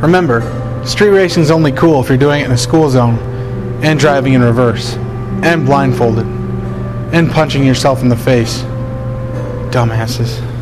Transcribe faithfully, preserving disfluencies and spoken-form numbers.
Remember, street racing is only cool if you're doing it in a school zone, and driving in reverse, and blindfolded, and punching yourself in the face. Dumbasses.